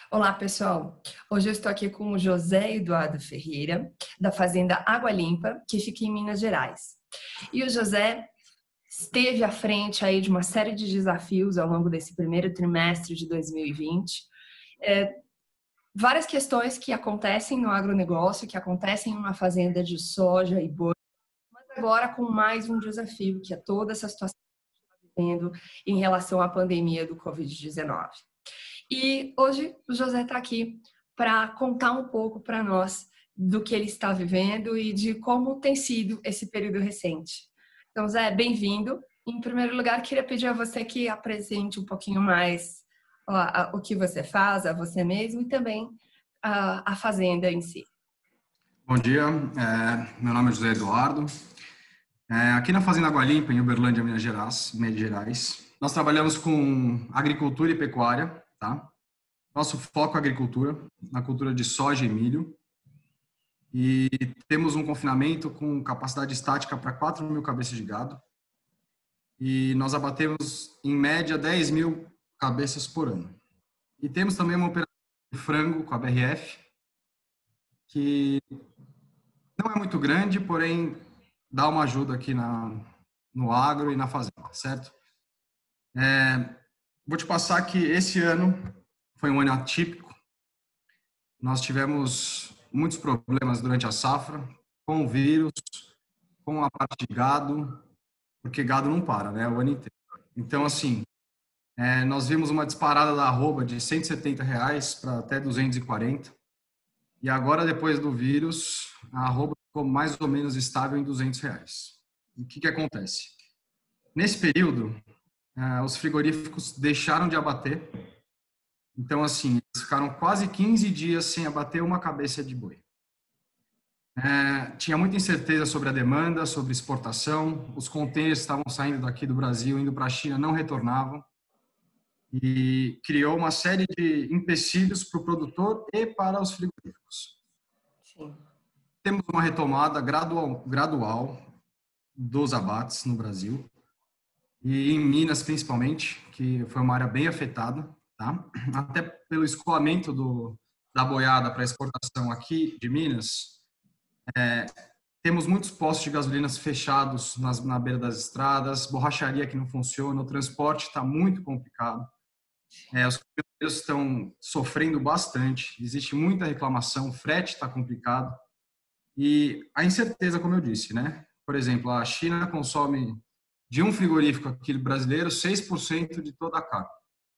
Olá, pessoal. Hoje eu estou aqui com o José Eduardo Ferreira, da Fazenda Água Limpa, que fica em Minas Gerais. E o José esteve à frente aí de uma série de desafios ao longo desse primeiro trimestre de 2020. Várias questões que acontecem no agronegócio, que acontecem em uma fazenda de soja e boi, mas agora com mais um desafio, que é toda essa situação que a gente está vivendo em relação à pandemia do Covid-19. E hoje o José está aqui para contar um pouco para nós do que ele está vivendo e de como tem sido esse período recente. Então, Zé, bem-vindo. Em primeiro lugar, queria pedir a você que apresente um pouquinho mais o que você faz, a você mesmo e também a fazenda em si. Bom dia, meu nome é José Eduardo. Aqui na Fazenda Água Limpa, em Uberlândia, Minas Gerais, nós trabalhamos com agricultura e pecuária, tá? Nosso foco é agricultura, na cultura de soja e milho. E temos um confinamento com capacidade estática para 4.000 cabeças de gado. E nós abatemos, em média, 10.000 cabeças por ano. E temos também uma operação de frango com a BRF, que não é muito grande, porém dá uma ajuda aqui no agro e na fazenda, certo? Vou te passar que esse ano foi um ano atípico. Nós tivemos muitos problemas durante a safra, com o vírus, com a parte de gado, porque gado não para, né, o ano inteiro. Então, assim, nós vimos uma disparada da arroba de R$ 170 para até 240. E agora, depois do vírus, a arroba ficou mais ou menos estável em R$ 200. E o que acontece? Nesse período, os frigoríficos deixaram de abater. Então, assim, eles ficaram quase 15 dias sem abater uma cabeça de boi. Tinha muita incerteza sobre a demanda, sobre exportação. Os contêineres estavam saindo daqui do Brasil, indo para a China, não retornavam. E criou uma série de empecilhos para o produtor e para os frigoríficos. Sim. Temos uma retomada gradual dos abates no Brasil e em Minas principalmente, que foi uma área bem afetada, tá? Até pelo escoamento da boiada para exportação aqui de Minas. Temos muitos postos de gasolina fechados na beira das estradas, borracharia que não funciona, o transporte está muito complicado. Os caminhoneiros estão sofrendo bastante, existe muita reclamação, o frete está complicado. E a incerteza, como eu disse, né? Por exemplo, a China consome de um frigorífico aqui brasileiro 6% de toda a carne.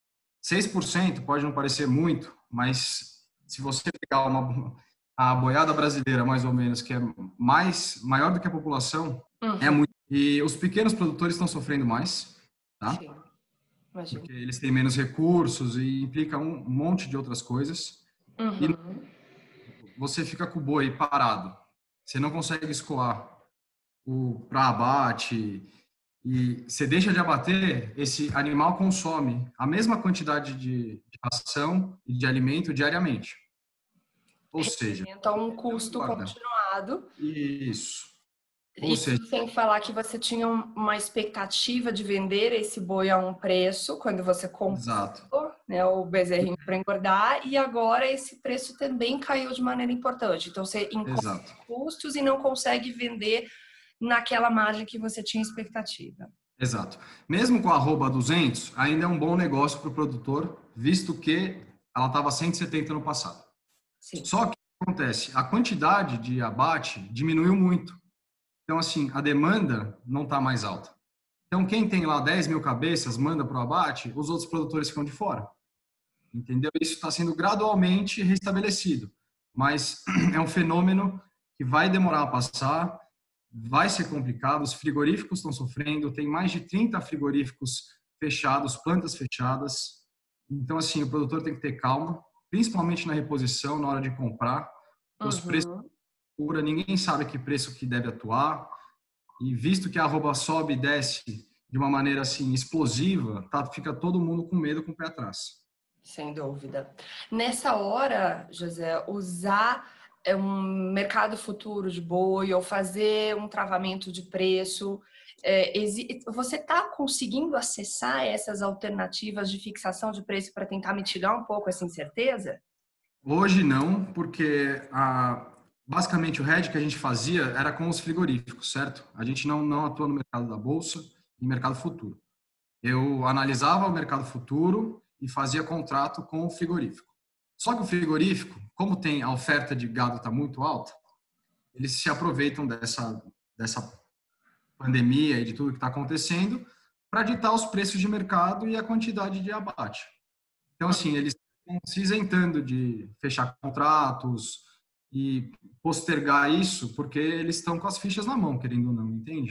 6% pode não parecer muito, mas se você pegar a boiada brasileira, mais ou menos, que é maior do que a população, é muito. E os pequenos produtores estão sofrendo mais, tá? Sim, imagino. Porque eles têm menos recursos e implica um monte de outras coisas. E você fica com o boi parado. Você não consegue escoar para abate e você deixa de abater, esse animal consome a mesma quantidade de ração e de alimento diariamente. Ou seja, Então, um custo continuado. Isso. Ou Isso seja, sem falar que você tinha uma expectativa de vender esse boi a um preço quando você comprou, exato. né, o bezerrinho para engordar, e agora esse preço também caiu de maneira importante. Então você encontra custos e não consegue vender naquela margem que você tinha expectativa. Exato. Mesmo com a arroba 200, ainda é um bom negócio para o produtor, visto que ela estava 170 no passado. Sim. Só que o que acontece? A quantidade de abate diminuiu muito. Então, assim, a demanda não está mais alta. Então, quem tem lá 10.000 cabeças, manda para o abate, os outros produtores ficam de fora. Entendeu? Isso está sendo gradualmente restabelecido. Mas é um fenômeno que vai demorar a passar, vai ser complicado. Os frigoríficos estão sofrendo, tem mais de 30 frigoríficos fechados, plantas fechadas. Então, assim, o produtor tem que ter calma, principalmente na reposição, na hora de comprar. Os preços ninguém sabe que preço que deve atuar, e visto que a arroba sobe e desce de uma maneira assim explosiva, fica todo mundo com medo, com o pé atrás. Sem dúvida. Nessa hora, José, usar um mercado futuro de boi ou fazer um travamento de preço, Você está conseguindo acessar essas alternativas de fixação de preço para tentar mitigar um pouco essa incerteza? Hoje não, porque basicamente o hedge que a gente fazia era com os frigoríficos, certo? A gente não atua no mercado da bolsa e mercado futuro. Eu analisava o mercado futuro e fazia contrato com o frigorífico. Só que o frigorífico, como tem a oferta de gado está muito alta, eles se aproveitam dessa pandemia e de tudo que está acontecendo para ditar os preços de mercado e a quantidade de abate. Então, assim, eles estão se isentando de fechar contratos e postergar isso porque eles estão com as fichas na mão, querendo ou não, entende?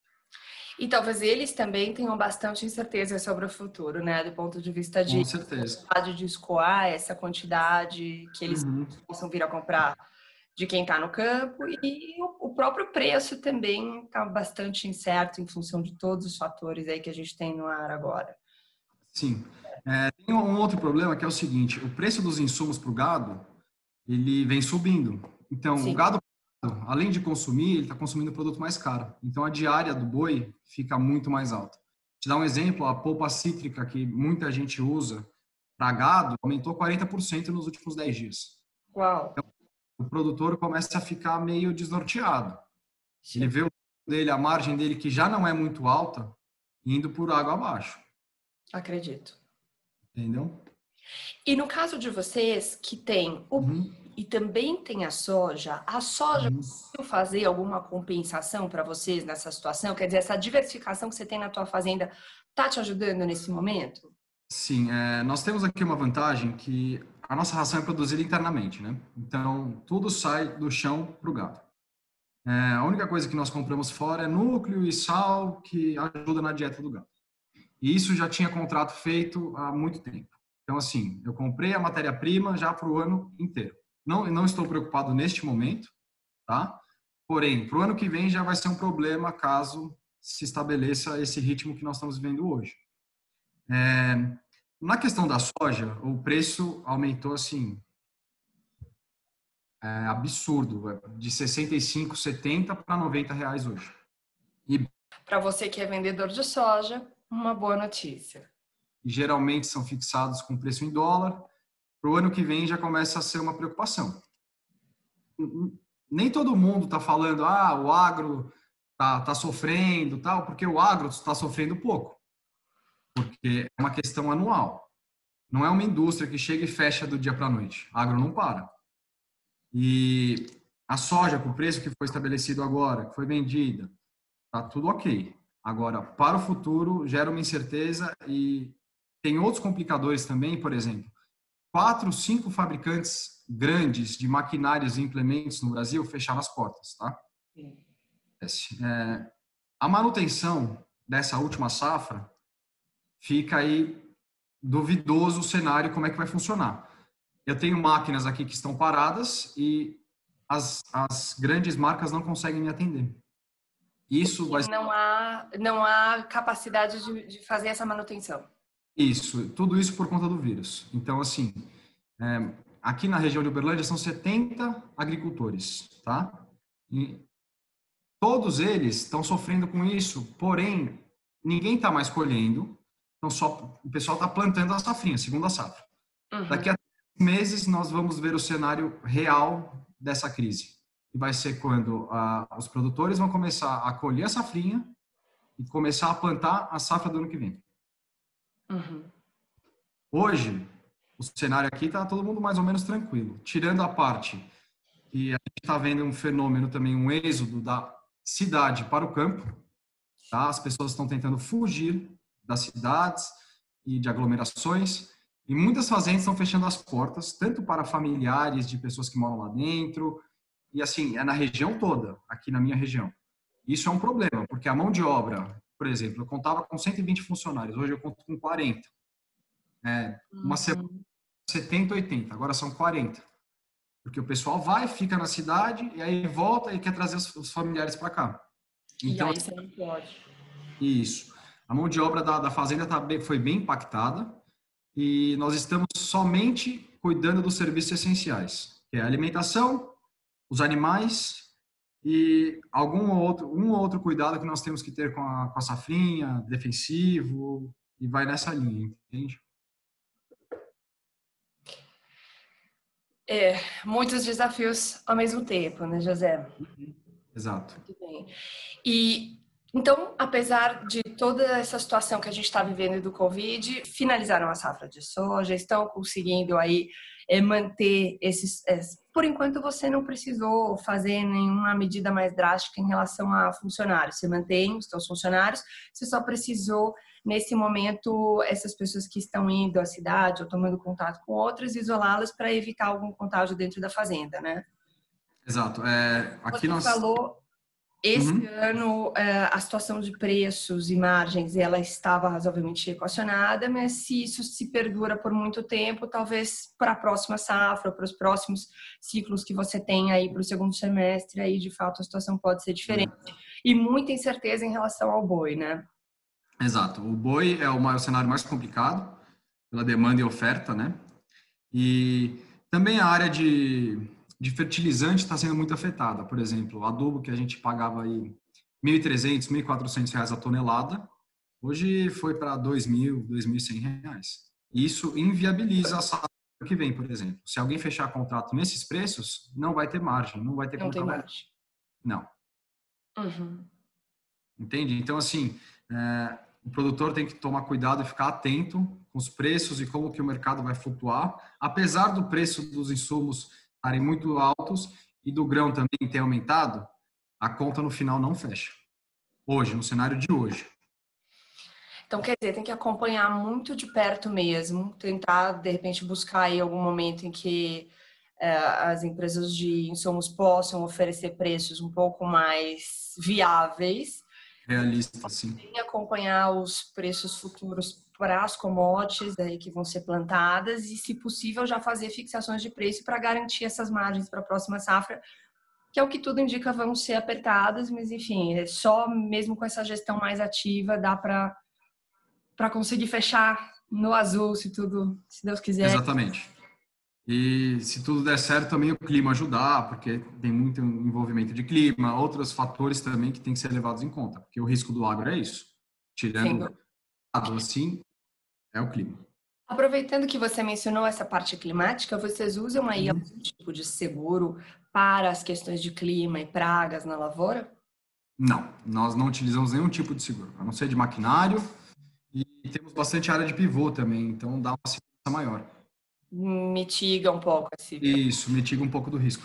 E talvez eles também tenham bastante incerteza sobre o futuro, né? Do ponto de vista Com de certeza. vontade de escoar essa quantidade que eles Uhum. possam vir a comprar de quem está no campo. E o próprio preço também está bastante incerto em função de todos os fatores aí que a gente tem no ar agora. Sim. Tem um outro problema que é o seguinte, o preço dos insumos para o gado, ele vem subindo. Então, o Sim. gado, além de consumir, ele está consumindo produto mais caro. Então, a diária do boi fica muito mais alta. Te dar um exemplo, a polpa cítrica que muita gente usa para gado aumentou 40% nos últimos 10 dias. Uau! O produtor começa a ficar meio desnorteado. Ele Sim. vê a margem dele, que já não é muito alta, indo por água abaixo. Acredito. Entendeu? E no caso de vocês que tem Uhum. e também tem a soja Uhum. conseguiu fazer alguma compensação para vocês nessa situação? Quer dizer, essa diversificação que você tem na tua fazenda tá te ajudando nesse momento? Sim, nós temos aqui uma vantagem que a nossa ração é produzida internamente, né? Então, tudo sai do chão para o gado. A única coisa que nós compramos fora é núcleo e sal, que ajuda na dieta do gado. E isso já tinha contrato feito há muito tempo. Então, assim, eu comprei a matéria-prima já para o ano inteiro. Não estou preocupado neste momento, tá? Porém, para o ano que vem já vai ser um problema caso se estabeleça esse ritmo que nós estamos vivendo hoje. Na questão da soja, o preço aumentou assim, absurdo, de 65, 70 para R$ 90 hoje. E Para você que é vendedor de soja, uma boa notícia. geralmente são fixados com preço em dólar. Para o ano que vem já começa a ser uma preocupação. Nem todo mundo está falando, o agro tá sofrendo, tal, porque o agro está sofrendo pouco, porque é uma questão anual. Não é uma indústria que chega e fecha do dia para a noite. A agro não para. E a soja, com o preço que foi estabelecido agora, que foi vendida, tá tudo ok. Agora, para o futuro, gera uma incerteza e tem outros complicadores também, por exemplo, 4, 5 fabricantes grandes de maquinários e implementos no Brasil fecharam as portas, tá? A manutenção dessa última safra fica aí duvidoso o cenário, como é que vai funcionar. Eu tenho máquinas aqui que estão paradas e as grandes marcas não conseguem me atender. Isso vai ser Não há capacidade de fazer essa manutenção. tudo isso por conta do vírus. Então, assim, aqui na região de Uberlândia são 70 agricultores, tá? E todos eles estão sofrendo com isso, porém, ninguém está mais colhendo, então o pessoal está plantando a safrinha, segunda safra. Uhum. Daqui a meses nós vamos ver o cenário real dessa crise. E vai ser quando os produtores vão começar a colher a safrinha e começar a plantar a safra do ano que vem. Uhum. Hoje, o cenário aqui está todo mundo mais ou menos tranquilo, tirando a parte que a gente está vendo um fenômeno também, um êxodo da cidade para o campo, tá? As pessoas estão tentando fugir das cidades e de aglomerações, e muitas fazendas estão fechando as portas, tanto para familiares de pessoas que moram lá dentro, e assim, é na região toda, aqui na minha região. Isso é um problema, porque a mão de obra, por exemplo, eu contava com 120 funcionários, hoje eu conto com 40. Uma semana, 70, 80, agora são 40. Porque o pessoal vai, fica na cidade, e aí volta e quer trazer os familiares para cá. Então, e aí você não pode. isso. A mão de obra da fazenda foi bem impactada e nós estamos somente cuidando dos serviços essenciais, que é a alimentação, os animais e um ou outro cuidado que nós temos que ter com a safrinha, defensivo, e vai nessa linha, entende? Muitos desafios ao mesmo tempo, né, José? Exato. Muito bem. E então, apesar de toda essa situação que a gente está vivendo do Covid, finalizaram a safra de soja, estão conseguindo aí manter esses. Por enquanto, você não precisou fazer nenhuma medida mais drástica em relação a funcionários. Você mantém os seus funcionários, você só precisou, nesse momento, essas pessoas que estão indo à cidade ou tomando contato com outras, isolá-las para evitar algum contágio dentro da fazenda, né? Exato. Aqui Você nós... falou. Esse Uhum. ano, a situação de preços e margens, ela estava razoavelmente equacionada, mas se isso se perdura por muito tempo, talvez para a próxima safra, para os próximos ciclos que você tem aí para o segundo semestre, aí de fato a situação pode ser diferente. E muita incerteza em relação ao boi, né? Exato. O boi é o cenário mais complicado, pela demanda e oferta, né? E também a área de fertilizante está sendo muito afetada. Por exemplo, o adubo que a gente pagava aí R$ 1.300, R$ 1.400 a tonelada, hoje foi para R$ 2.000, R$ 2.100. Isso inviabiliza a safra que vem, por exemplo. Se alguém fechar contrato nesses preços, não vai ter margem, não vai ter Não como tem trabalhar. margem. Não. Uhum. Entende? Então, assim, o produtor tem que tomar cuidado e ficar atento com os preços e como que o mercado vai flutuar. Apesar do preço dos insumos estarem muito altos e do grão também ter aumentado, a conta no final não fecha. Hoje, no cenário de hoje. Então, quer dizer, tem que acompanhar muito de perto mesmo, tentar, de repente, buscar aí algum momento em que as empresas de insumos possam oferecer preços um pouco mais viáveis, Realista, sim. e acompanhar os preços futuros para as commodities aí que vão ser plantadas e, se possível, já fazer fixações de preço para garantir essas margens para a próxima safra, que é o que tudo indica vão ser apertadas, mas enfim, só mesmo com essa gestão mais ativa dá para conseguir fechar no azul, se Deus quiser. Exatamente. E se tudo der certo, também o clima ajudar, porque tem muito envolvimento de clima, outros fatores também que tem que ser levados em conta, porque o risco do agro é isso. Sendo. Tirando assim, é o clima. Aproveitando que você mencionou essa parte climática, vocês usam aí algum tipo de seguro para as questões de clima e pragas na lavoura? Não, nós não utilizamos nenhum tipo de seguro, a não ser de maquinário, e temos bastante área de pivô também, então dá uma segurança maior. Mitiga um pouco esse. Isso, mitiga um pouco do risco.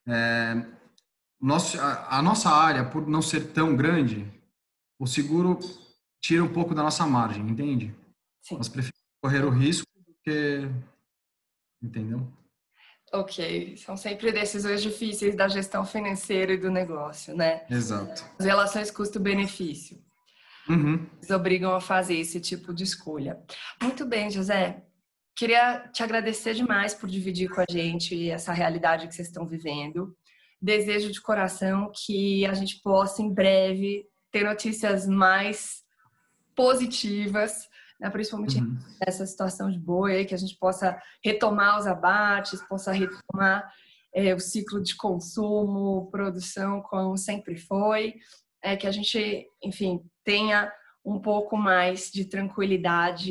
A nossa área, por não ser tão grande, o seguro tira um pouco da nossa margem, entende? Sim. Nós preferimos correr o risco porque, entendeu? Ok, são sempre decisões difíceis da gestão financeira e do negócio, né? Exato. As relações custo-benefício Uhum. nos obrigam a fazer esse tipo de escolha. Muito bem, José. Queria te agradecer demais por dividir com a gente essa realidade que vocês estão vivendo. Desejo de coração que a gente possa, em breve, ter notícias mais positivas, né? Principalmente Uhum. nessa situação de boi, que a gente possa retomar os abates, possa retomar o ciclo de consumo, produção, como sempre foi, que a gente, enfim, tenha um pouco mais de tranquilidade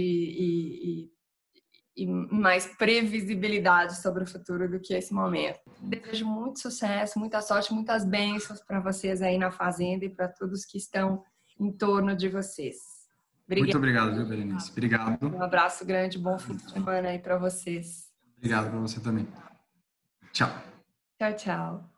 e mais previsibilidade sobre o futuro do que esse momento. Desejo muito sucesso, muita sorte, muitas bênçãos para vocês aí na fazenda e para todos que estão em torno de vocês. Muito Obrigada. obrigado, viu, Berenice? Obrigado. Um abraço grande, bom fim de semana aí para vocês. Obrigado para você também. Tchau. Tchau, tchau.